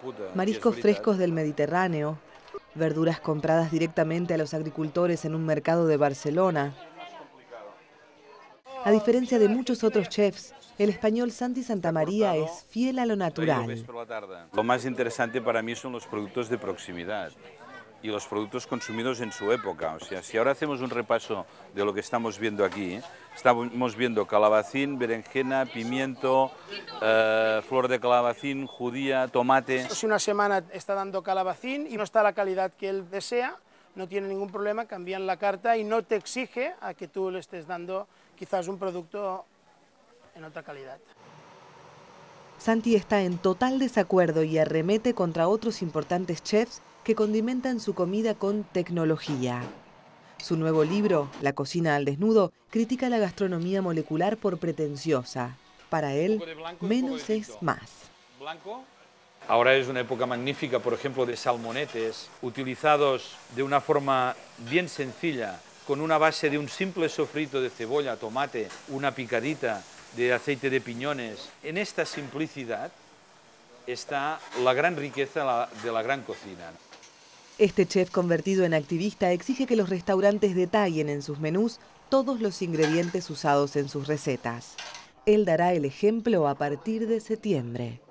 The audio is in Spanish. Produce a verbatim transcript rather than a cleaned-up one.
Mariscos frescos del Mediterráneo, verduras compradas directamente a los agricultores en un mercado de Barcelona. A diferencia de muchos otros chefs, el español Santi Santamaría es fiel a lo natural. Lo más interesante para mí son los productos de proximidad y los productos consumidos en su época. O sea, si ahora hacemos un repaso de lo que estamos viendo aquí, estamos viendo calabacín, berenjena, pimiento, eh, flor de calabacín, judía, tomate. Si una semana está dando calabacín y no está a la calidad que él desea, no tiene ningún problema, cambian la carta y no te exige a que tú le estés dando quizás un producto en otra calidad. Santi está en total desacuerdo y arremete contra otros importantes chefs que condimentan su comida con tecnología. Su nuevo libro, La cocina al desnudo, critica la gastronomía molecular por pretenciosa. Para él, menos es más. Ahora es una época magnífica, por ejemplo, de salmonetes, utilizados de una forma bien sencilla, con una base de un simple sofrito de cebolla, tomate, una picadita de aceite de piñones. En esta simplicidad está la gran riqueza de la gran cocina. Este chef convertido en activista exige que los restaurantes detallen en sus menús todos los ingredientes usados en sus recetas. Él dará el ejemplo a partir de septiembre.